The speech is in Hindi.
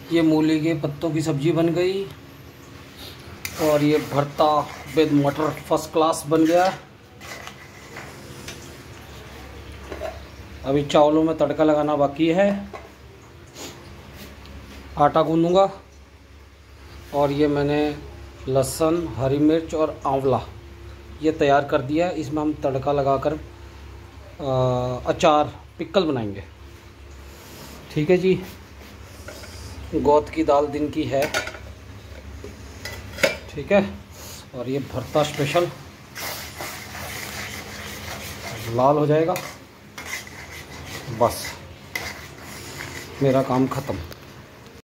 ये मूली के पत्तों की सब्ज़ी बन गई और ये भरता विद मटर फर्स्ट क्लास बन गया। अभी चावलों में तड़का लगाना बाकी है। आटा गूंदूंगा और ये मैंने लहसुन, हरी मिर्च और आंवला ये तैयार कर दिया। इसमें हम तड़का लगाकर अचार पिक्कल बनाएंगे। ठीक है जी। गोद की दाल दिन की है। ठीक है। और ये भरता स्पेशल लाल हो जाएगा, बस मेरा काम ख़त्म।